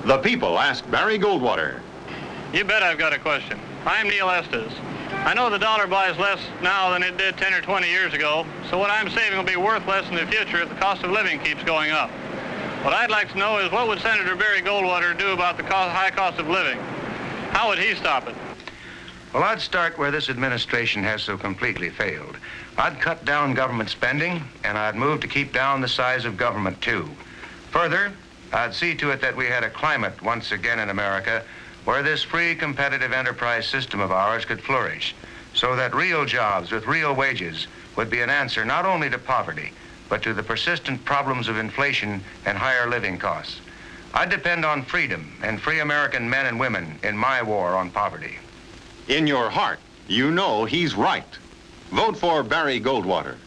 The people ask Barry Goldwater. You bet I've got a question. I'm Neil Estes. I know the dollar buys less now than it did 10 or 20 years ago, so what I'm saving will be worth less in the future if the cost of living keeps going up. What I'd like to know is what would Senator Barry Goldwater do about the high cost of living? How would he stop it? Well, I'd start where this administration has so completely failed. I'd cut down government spending, and I'd move to keep down the size of government, too. Further, I'd see to it that we had a climate once again in America where this free competitive enterprise system of ours could flourish, so that real jobs with real wages would be an answer not only to poverty, but to the persistent problems of inflation and higher living costs. I depend on freedom and free American men and women in my war on poverty. In your heart, you know he's right. Vote for Barry Goldwater.